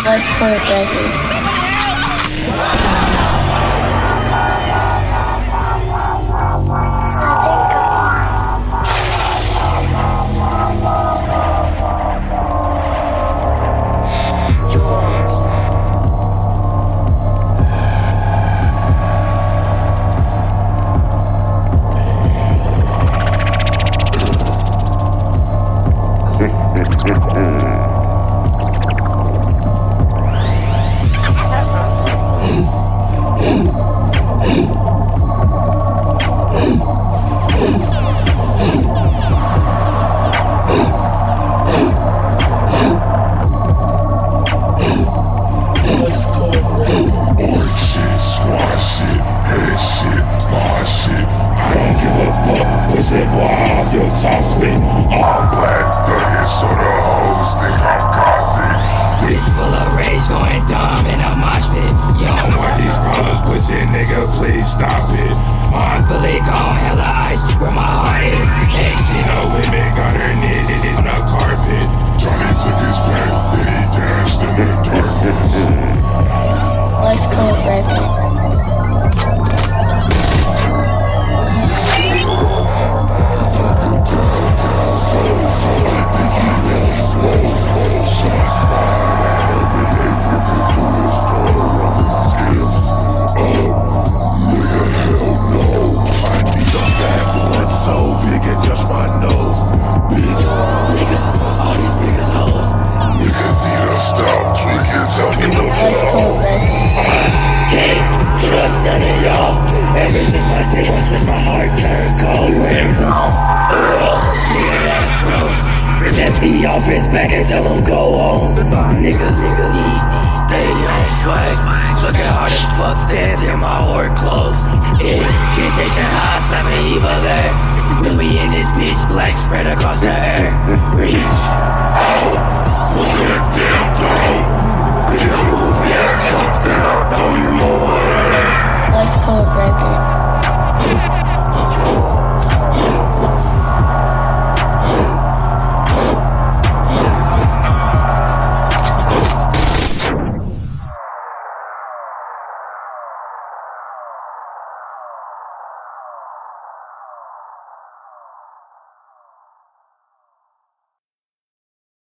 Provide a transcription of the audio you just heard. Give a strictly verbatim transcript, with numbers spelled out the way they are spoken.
West Coast Records. Talk with all black thuggies, so the hoes think I'm cocky. Bitch full of rage, going dumb in a mosh pit. You don't want these problems, pussy nigga, please stop it. I'm fully gone, hella ice, where my heart is. Ain't seen no women, got her knees, it's just no carpet. Johnny took his back, then he dashed in the darkness. West Coast Records. Trust none of y'all. Ever since my day one switch, my heart turned cold. Went from nigga, that's gross. That the offense back and tell them go on. Niggas, niggas eat, they on swag. Looking hard as fuck, stands in my work clothes. Incantation high, seven evil there. When we in this bitch, black spread across the air. Reach out, look at damn dog. Nigga, move your stuff, nigga, don't you know what? West Coast Records.